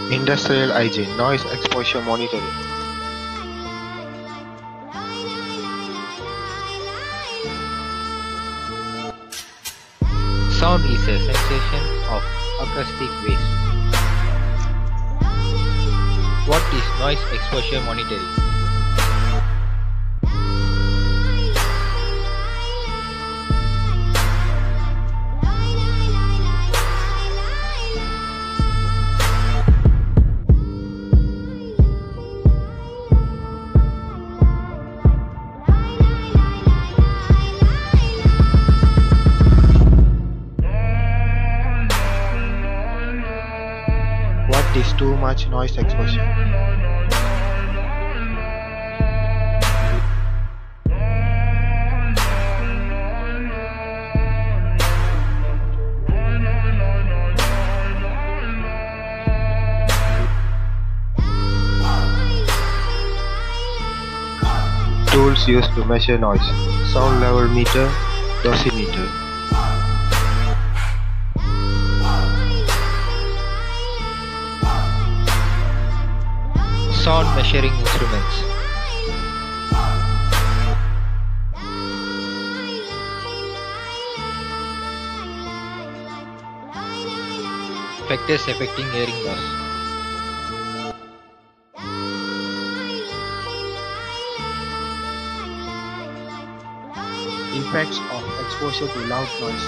Industrial hygiene, noise exposure monitoring. Sound is a sensation of acoustic waves. What is noise exposure monitoring? What is too much noise exposure? Tools used to measure noise: sound level meter, dosimeter. Sound measuring instruments. Factors affecting hearing loss. Effects of exposure to loud noise.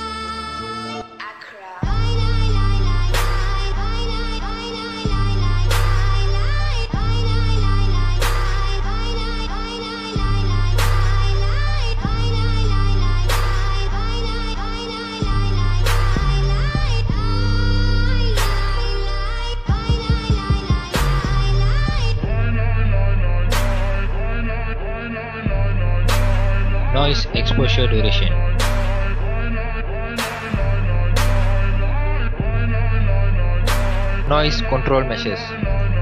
Noise exposure duration. Noise control measures.